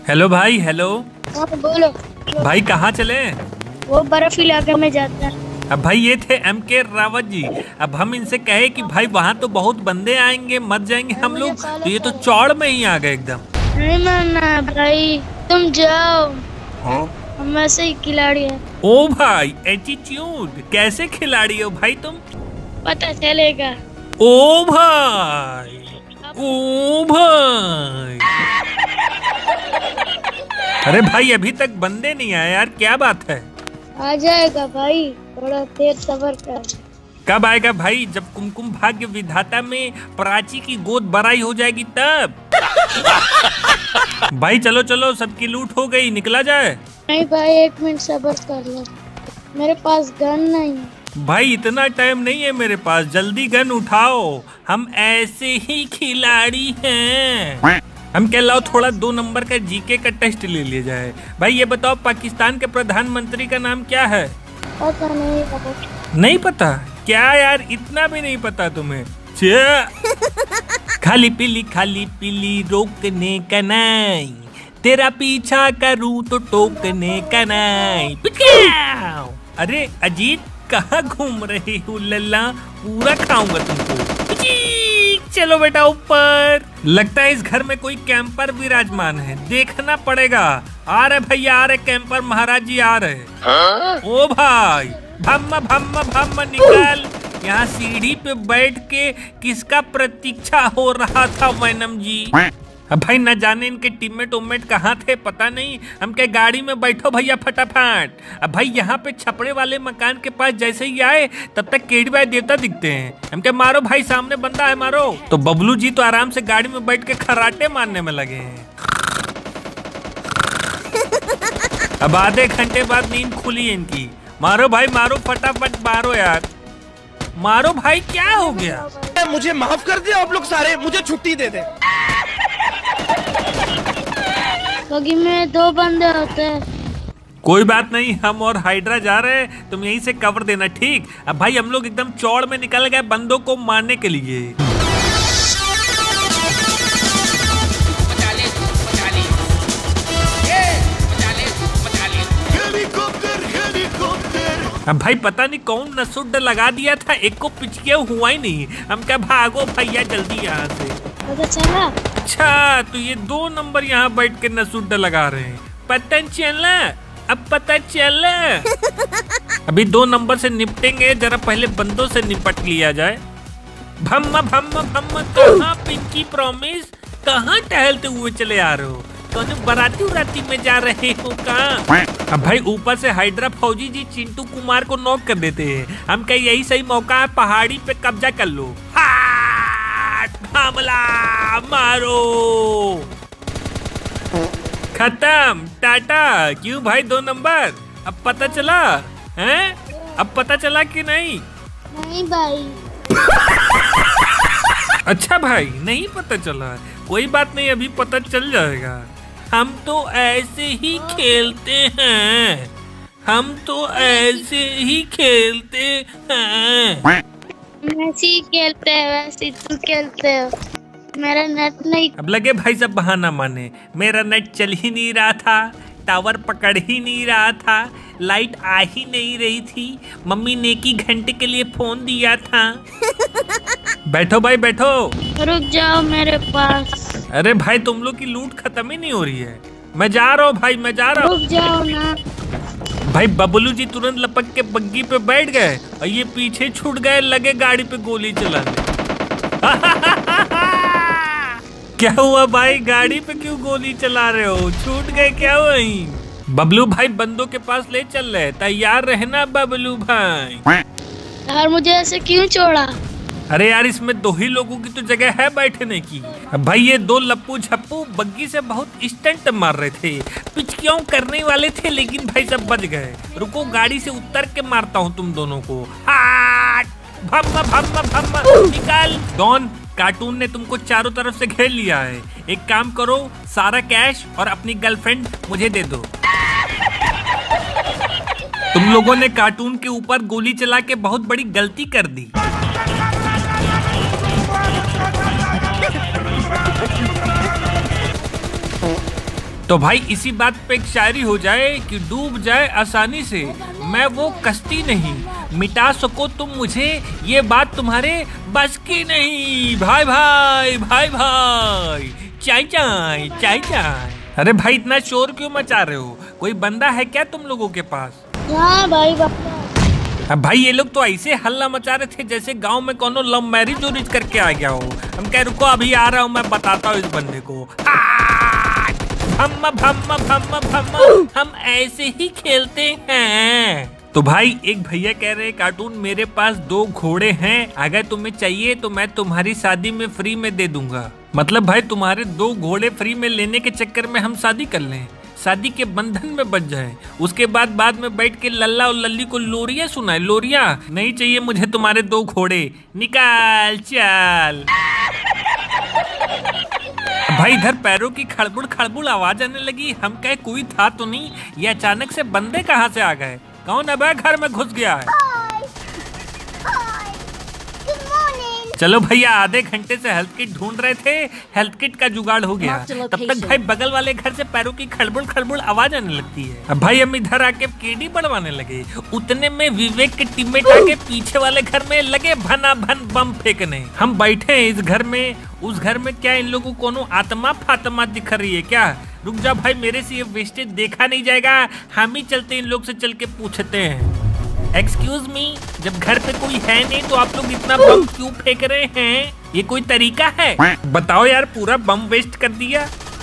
Hello भाई, hello. हाँ बोलो। भाई कहाँ चले? वो बर्फ इलाके में जाता है। अब भाई ये थे MK रावत जी। अब हम इनसे कहे कि भाई वहाँ तो बहुत बंदे आएंगे, मर जाएंगे हम मुझे लोग, फॉलो तो ये तो करो। चौड़ में ही आ गए एकदम। नहीं मानना भाई, तुम जाओ। हाँ? हम ऐसे ही खिलाड़ी हैं। ओ भाई एटीट्यूड, कैसे खिलाड़ी हो भाई तुम? पता चलेगा। ओ भाई, ओ भाई। अरे भाई अभी तक बंदे नहीं आए यार, क्या बात है? आ जाएगा भाई, थोड़ा देर सब्र कर। कब आएगा भाई? जब कुमकुम भाग्य विधाता में प्राची की गोद बराई हो जाएगी तब। भाई चलो चलो, सबकी लूट हो गई, निकला जाए। नहीं भाई, 1 मिनट सब्र कर लो, मेरे पास गन नहीं है। भाई इतना टाइम नहीं है मेरे पास, जल्दी गन उठाओ, हम ऐसे ही खिलाड़ी हैं। हम कह लाओ थोड़ा 2 नंबर का जीके का टेस्ट ले लिया जाए। भाई ये बताओ, पाकिस्तान के प्रधानमंत्री का नाम क्या है? पता नहीं भाई। नहीं पता? क्या यार, इतना भी नहीं पता तुम्हें? खाली पीली रोकने का नहीं, तेरा पीछा करूं तो टोकने का नहीं। पिचाओ। अरे अजीत, कहाँ घूम रहे हो लल्ला? पूरा खाऊंगा तुमको। चलो बेटा ऊपर। लगता है इस घर में कोई कैंपर विराजमान है, देखना पड़ेगा। आ रहे भैया, आ रहे कैंपर महाराज जी, आ रहे। ओ भाई, भम्म भम्म भम्म निकल। यहाँ सीढ़ी पे बैठ के किसका प्रतीक्षा हो रहा था वैनम जी? अब भाई न जाने इनके टीममेट उम्मेट कहाँ थे, पता नहीं। हम क्या गाड़ी में बैठो भैया फटाफट। अब भाई यहाँ पे छपड़े वाले मकान के पास जैसे ही आए तब तक केडी भाई देवता दिखते हैं। हम क्या मारो भाई, सामने बंदा है, मारो। तो बबलू जी तो आराम से गाड़ी में बैठ के खर्राटे मारने में लगे हैं। अब आधे घंटे बाद नींद खुली इनकी। मारो भाई मारो, फटाफट मारो यार, मारो भाई। क्या हो गया? मुझे माफ कर दे आप लोग सारे, मुझे छुट्टी दे दे। बगी में 2 बंदे होते हैं। कोई बात नहीं, हम और हाइड्रा जा रहे हैं, तुम यहीं से कवर देना, ठीक? अब भाई हम लोग एकदम चौड़ में निकल गए बंदों को मारने के लिए। अब भाई पता नहीं कौन नसुड लगा दिया था, एक को पिचकिया हुआ ही नहीं। हम क्या भागो भैया जल्दी यहाँ से। पता चला? अच्छा, तो ये 2 नंबर यहाँ बैठ के नसुड लगा रहे हैं, पता चला? अब पता चला। अभी 2 नंबर से निपटेंगे, जरा पहले बंदों से निपट लिया जाए। भम्म भम्म भम्म, कहाँ पिंकी प्रॉमिस, कहाँ टहलते हुए चले आ रहे हो? कौन बराती उराती में जा रहे हो कहाँ? अब भाई ऊपर से हाइड्रा फौजी जी चिंटू कुमार को नॉक कर देते हैं। हम क्या यही सही मौका है, पहाड़ी पे कब्जा कर लो। हमला मारो, खत्म, टाटा। क्यों भाई 2 नंबर, अब पता चला हैं? अब पता चला कि नहीं? नहीं भाई। अच्छा भाई नहीं पता चला, कोई बात नहीं, अभी पता चल जाएगा। हम तो ऐसे ही खेलते हैं, हम तो ऐसे ही खेलते हैं। वैसे ही खेलते हैं, वैसे ही तू खेलते हो। मेरा नेट नहीं। अब लगे भाई सब बहाना माने, मेरा नेट चल ही नहीं रहा था, टावर पकड़ ही नहीं रहा था, लाइट आ ही नहीं रही थी, मम्मी ने की घंटे के लिए फोन दिया था। बैठो भाई बैठो। रुक जाओ मेरे पास। अरे भाई तुम लोग की लूट खत्म ही नहीं हो रही है। मैं जा रहा हूँ भाई, मैं जा रहा हूँ। रुक जाओ ना भाई बबलू जी तुरंत लपक के बग्गी पे बैठ गए और ये पीछे छूट गए, लगे गाड़ी पे गोली चलाने। क्या हुआ भाई, गाड़ी पे क्यों गोली चला रहे हो? छूट गए क्या वही? बबलू भाई बंदों के पास ले चल रहे, तैयार रहना बबलू भाई। यार, मुझे ऐसे क्यों छोड़ा? अरे यार, इसमें 2 ही लोगों की तो जगह है बैठने की। अब भाई ये 2 लप्पू झप्पू बग्गी से बहुत स्टंट मार रहे थे, पिचकियों करने वाले थे, लेकिन भाई सब बच गए। रुको, गाड़ी से उतर के मारता हूँ तुम दोनों को। भम्म भम्म भम्म निकाल। डॉन, कार्टून ने तुमको चारों तरफ से घेर लिया है। एक काम करो, सारा कैश और अपनी गर्लफ्रेंड मुझे दे दो। तुम लोगों ने कार्टून के ऊपर गोली चला के बहुत बड़ी गलती कर दी। तो भाई इसी बात पे एक शायरी हो जाए कि डूब जाए आसानी से मैं वो कश्ती नहीं, मिटा सको तुम मुझे ये बात तुम्हारे बस की नहीं। भाई भाई भाई भाई चाय चाय चाय चाय। अरे भाई इतना शोर क्यों मचा रहे हो? कोई बंदा है क्या तुम लोगों के पास? हाँ भाई अब भाई ये लोग तो ऐसे हल्ला मचा रहे थे जैसे गांव में कोनो लव मैरिज उरिज करके आ गया हो। हम कह रुको अभी आ रहा हूँ, मैं बताता हूँ इस बंदे को। भम्मा भम्मा भम्मा भम्मा हम ऐसे ही खेलते हैं। तो भाई एक भैया कह रहे कार्टून मेरे पास 2 घोड़े हैं, अगर तुम्हें चाहिए तो मैं तुम्हारी शादी में फ्री में दे दूंगा। मतलब भाई तुम्हारे 2 घोड़े फ्री में लेने के चक्कर में हम शादी कर लें, शादी के बंधन में बच जाए, उसके बाद में बैठ के लल्ला और लल्ली को लोरिया सुनाए। लोरिया नहीं चाहिए मुझे तुम्हारे 2 घोड़े, निकाल चल। भाई इधर पैरों की खड़बुड़ खड़बुड़ आवाज आने लगी। हम कहे कोई था तो नहीं, ये अचानक से बंदे कहाँ से आ गए? कौन अब घर में घुस गया है? चलो भैया आधे घंटे से हेल्थ किट ढूंढ रहे थे, हेल्थ किट का जुगाड़ हो गया। तब तक भाई बगल वाले घर से पैरों की खड़बुड़ खड़बुड़ आवाज आने लगती है। अब भाई हम इधर आके केडी बढ़वाने लगे, उतने में विवेक के टीममेट आके पीछे वाले घर में लगे भना भन बम फेंकने। हम बैठे हैं इस घर में, उस घर में क्या इन लोगों को आत्मा फात्मा दिख रही है क्या? रुक जा भाई, मेरे से ये वेस्टेज देखा नहीं जाएगा, हम ही चलते इन लोग से चल के पूछते हैं। एक्सक्यूज मी, जब घर पे कोई है नहीं तो आप लोग इतना बम क्यों फेंक रहे हैं? ये कोई तरीका है? बताओ यार, पूरा बम वेस्ट कर दिया।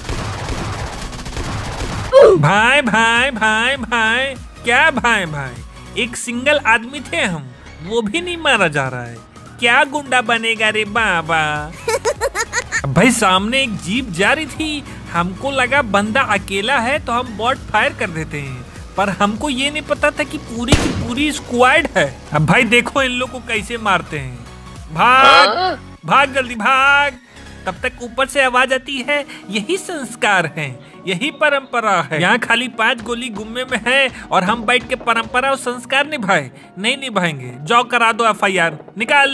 भाई भाई भाई भाई क्या भाई भाई, एक सिंगल आदमी थे हम, वो भी नहीं मारा जा रहा है। क्या गुंडा बनेगा रे बाबा। भाई सामने एक जीप जा रही थी, हमको लगा बंदा अकेला है तो हम बॉट फायर कर देते हैं, पर हमको ये नहीं पता था कि पूरी की पूरी स्क्वाड है। अब भाई देखो इन लोग को कैसे मारते हैं। भाग भाग जल्दी भाग। तब तक ऊपर से आवाज आती है, यही संस्कार है, यही परंपरा है। यहाँ खाली 5 गोली गुम्मे में है और हम बैठ के परंपरा और संस्कार निभाए नहीं निभाएंगे। जाओ करा दो FIR, निकाल।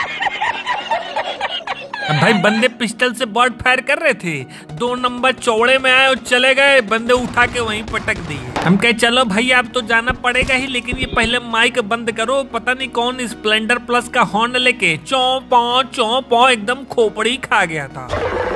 अब भाई बंदे पिस्टल से बॉट फायर कर रहे थे, 2 नंबर चौड़े में आए और चले गए, बंदे उठा के वहीं पटक दिए। हम कहे चलो भाई अब तो जाना पड़ेगा ही, लेकिन ये पहले माइक बंद करो। पता नहीं कौन स्प्लेंडर प्लस का हॉर्न लेके चौं पौ एकदम खोपड़ी खा गया था।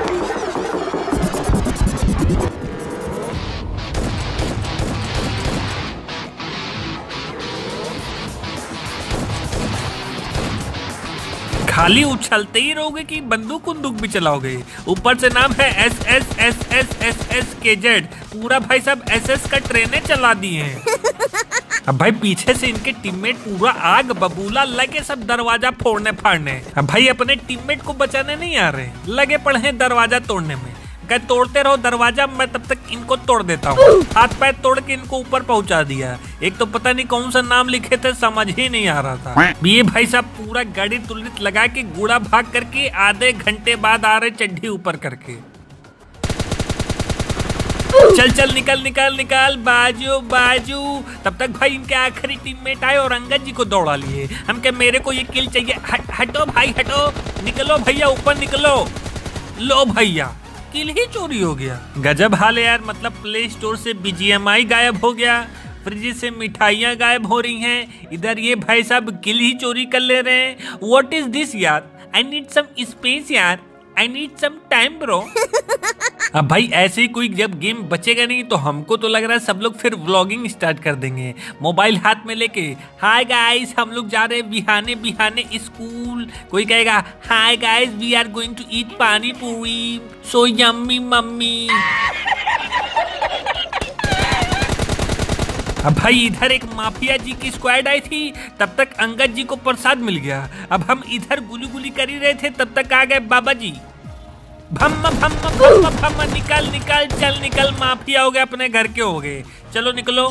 खाली उछलते ही रहोगे कि बंदूक उंदूक भी चलाओगे? ऊपर से नाम है SSSSSSKZ, पूरा भाई सब SS का ट्रेनें चला दिए हैं। अब भाई पीछे से इनके टीममेट पूरा आग बबूला लगे सब दरवाजा फोड़ने फाड़ने। अब भाई अपने टीममेट को बचाने नहीं आ रहे, लगे पड़े हैं दरवाजा तोड़ने में। कहे तोड़ते रहो दरवाजा, मैं तब तक इनको तोड़ देता हूँ। हाथ पैर तोड़ के इनको ऊपर पहुंचा दिया। एक तो पता नहीं कौन सा नाम लिखे थे, समझ ही नहीं आ रहा था। ये भाई साहब पूरा गाड़ी तुलित लगा के गुड़ा भाग करके आधे घंटे बाद आ रहे चड्ढी ऊपर करके। चल चल निकल निकल निकल, बाजू बाजू। तब तक भाई इनके आखिरी टीममेट आए और अंगद जी को दौड़ा लिए। हम कहे मेरे को ये किल चाहिए। हटो भाई हटो, निकलो भैया ऊपर निकलो। लो भैया किल ही चोरी हो गया। गजब हाल है यार, मतलब प्ले स्टोर से BGMI गायब हो गया, फ्रिज से मिठाइयाँ गायब हो रही हैं, इधर ये भाई साहब किल ही चोरी कर ले रहे हैं। व्हाट इज दिस यार, आई नीड सम स्पेस यार, I need some time bro. अब भाई ऐसे ही कोई जब गेम बचेगा नहीं तो हमको तो लग रहा है सब लोग फिर व्लॉगिंग स्टार्ट कर देंगे, मोबाइल हाथ में लेके। हाय गाइस, हम लोग जा रहे हैं बिहाने बिहाने स्कूल। कोई कहेगा hi guys, we are going to eat pani puri, so yummy mummy. अब भाई इधर एक माफिया जी की स्क्वाड आई थी, तब तक अंगद जी को प्रसाद मिल गया। अब हम इधर गुली गुली कर ही रहे थे, तब तक आ गए बाबा जी। भम्मा भम्मा भम्मा भम्मा, निकल निकल चल निकल, माफिया हो गए अपने घर के हो गए। चलो निकलो।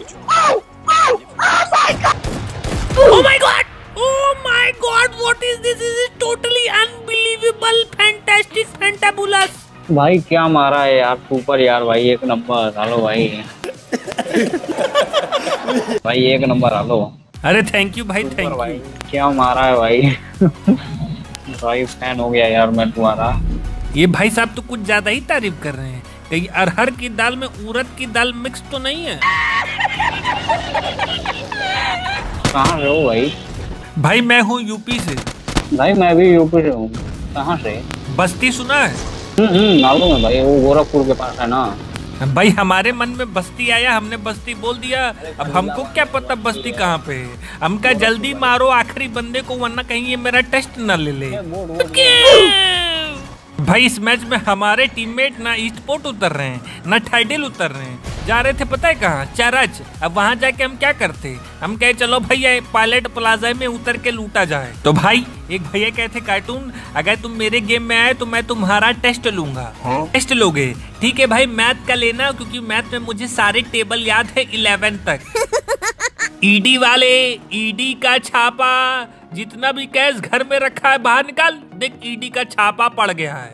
Oh my God! Oh my God! What is this? This is totally unbelievable, fantastic, fantabulous. भाई क्या मारा है यार, सुपर यार भाई, 1 नंबर। हेलो भाई भाई 1 नंबर। हेलो अरे थैंक यू भाई, थैंक यू। क्या मारा है भाई भाई फैन हो गया यार मैं तुम्हारा। ये भाई साहब तो कुछ ज्यादा ही तारीफ कर रहे हैं। कहीं अरहर की दाल में उड़द की दाल मिक्स तो नहीं है? कहाँ से हो भाई? भाई मैं हूँ यूपी से। भाई मैं भी यूपी से हूँ। कहाँ से? बस्ती सुना है? मालूम है भाई, वो गोरखपुर के पास है ना। भाई हमारे मन में बस्ती आया, हमने बस्ती बोल दिया। अब हमको क्या पता बस्ती कहाँ पे है। हम क्या जल्दी मारो आखिरी बंदे को, वरना कहीं ये मेरा टेस्ट ना ले ले। भाई इस मैच में हमारे टीममेट ना ईस्ट पोर्ट उतर रहे हैं ना टाइडल उतर रहे हैं, जा रहे थे पता है कहाँ? चरच। अब वहां जाके हम क्या करते, हम कहे चलो भैया पायलट प्लाजा में उतर के लूटा जाए। तो भाई एक भैया कहते कार्टून, अगर तुम मेरे गेम में आए तो मैं तुम्हारा टेस्ट लूंगा। टेस्ट लोगे? ठीक है भाई, मैथ का लेना, क्योंकि मैथ में मुझे सारे टेबल याद है 11 तक। ईडी वाले, ईडी का छापा, जितना भी कैश घर में रखा है बाहर निकाल, देख ईडी का छापा पड़ गया है।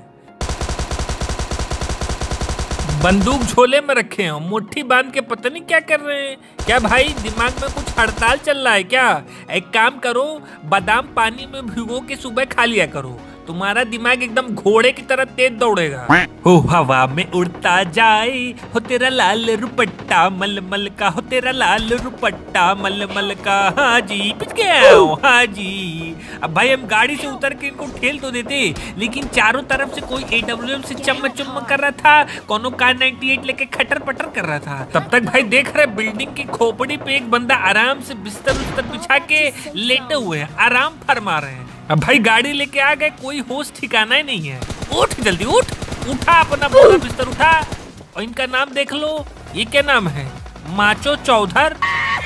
बंदूक झोले में रखे हैं, मुट्ठी बांध के पता नहीं क्या कर रहे हैं। क्या भाई दिमाग में कुछ हड़ताल चल रहा है क्या? एक काम करो, बादाम पानी में भिगो के सुबह खा लिया करो, तुम्हारा दिमाग एकदम घोड़े की तरह तेज दौड़ेगा। हो हवा में उड़ता जाए, हो तेरा लाल रुपट्टा मलमल का, हो तेरा लाल रुपट्टा मलमल का। हाँ जी पिच गया, हाँ जी। अब भाई हम गाड़ी से उतर के इनको ठेल तो देते, लेकिन चारों तरफ से कोई AWM से चम्मच चुम्मच कर रहा था, कोनो कार 98 लेके खटर पटर कर रहा था। तब तक भाई देख रहे बिल्डिंग की खोपड़ी पे एक बंदा आराम से बिस्तर बिछा के लेटे हुए हैं, आराम फरमा रहे हैं। अब भाई गाड़ी लेके आ गए, कोई होश ठिकाना ही नहीं है। उठ जल्दी उठ, उठा अपना पूरा बिस्तर उठा। और इनका नाम देख लो, ये क्या नाम है? माचो चौधर।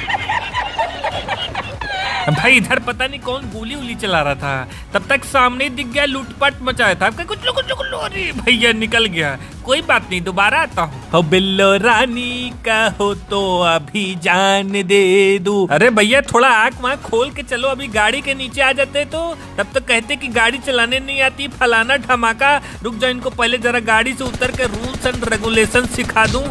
भाई इधर पता नहीं कौन गोली उली चला रहा था, तब तक सामने दिख गया, लूटपाट मचाया था। कुछ लो, अरे भैया निकल गया, कोई बात नहीं दोबारा आता हूँ। हो बिल्लो रानी का हो तो अभी जान दे दूं। अरे भैया थोड़ा आँख वहाँ खोल के चलो, अभी गाड़ी के नीचे आ जाते तो तब तक कहते कि गाड़ी चलाने नहीं आती, फलाना धमाका। रुक जाओ, इनको पहले जरा गाड़ी से उतर के रूल्स एंड रेगुलेशन सिखा दूं।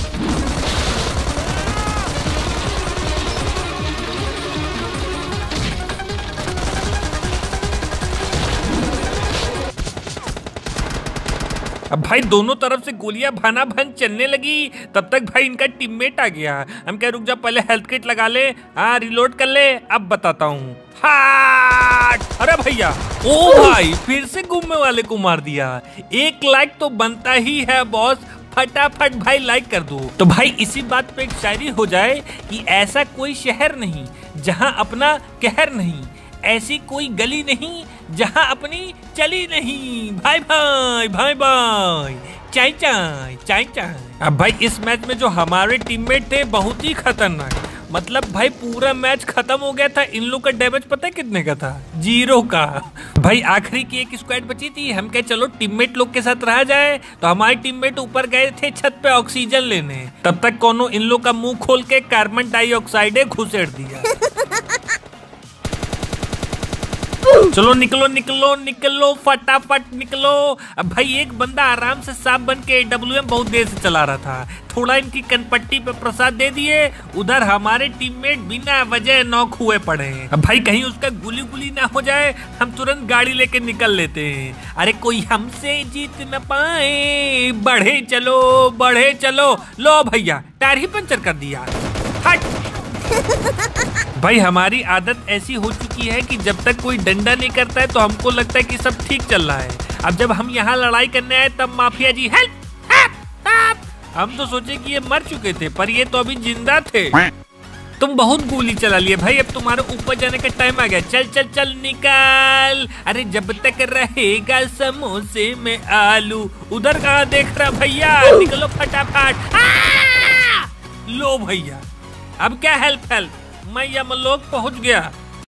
अब भाई दोनों तरफ से गोलियां भाना भन चलने लगी, तब तक भाई इनका टीममेट आ गया। हम क्या रुक जा, पहले हेल्थ किट लगा ले, हाँ रिलोड कर ले, अब बताता हूँ। अरे भैया, ओ भाई फिर से घूमने वाले को मार दिया। 1 लाइक तो बनता ही है बॉस, फटाफट भाई लाइक कर दो। तो भाई इसी बात पे एक शायरी हो जाए कि ऐसा कोई शहर नहीं जहाँ अपना कहर नहीं, ऐसी कोई गली नहीं जहां अपनी चली नहीं। भाई भाई भाई भाई, चाय चाय चाय चाय। अब भाई इस मैच में जो हमारे टीममेट थे बहुत ही खतरनाक, मतलब भाई पूरा मैच खत्म हो गया था। इन लोग का डैमेज पता है कितने का था? 0 का। भाई आखिरी की एक स्क्वाड बची थी, हम कहे चलो टीममेट लोग के साथ रहा जाए। तो हमारे टीममेट ऊपर गए थे छत पे ऑक्सीजन लेने, तब तक कोनो इन लोग का मुंह खोल के कार्बन डाइऑक्साइड घुसेड़ दिया। चलो निकलो निकलो निकलो, फटाफट निकलो। अब भाई एक बंदा आराम से सांप बन के AWM बहुत देर से चला रहा था, थोड़ा इनकी कनपट्टी पे प्रसाद दे दिए। उधर हमारे टीममेट बिना वजह नॉक हुए पड़े हैं। अब भाई कहीं उसका गुली गुली ना हो जाए, हम तुरंत गाड़ी लेके निकल लेते हैं। अरे कोई हमसे जीत न पाए, बढ़े चलो। लो भैया टायर ही पंचर कर दिया, हट। भाई हमारी आदत ऐसी हो चुकी है कि जब तक कोई डंडा नहीं करता है तो हमको लगता है कि सब ठीक चल रहा है। अब जब हम यहाँ लड़ाई करने आए तब माफिया जी हेल्प। हम तो सोचे कि ये मर चुके थे, पर ये तो अभी जिंदा थे। तुम बहुत गोली चला लिए भाई, अब तुम्हारे ऊपर जाने का टाइम आ गया। चल निकाल। अरे जब तक रहेगा समोसे में आलू। उधर कहाँ देख रहा भैया, निकलो फटाफट। लो भैया अब क्या हेल्प, मैं यमलोक पहुंच गया।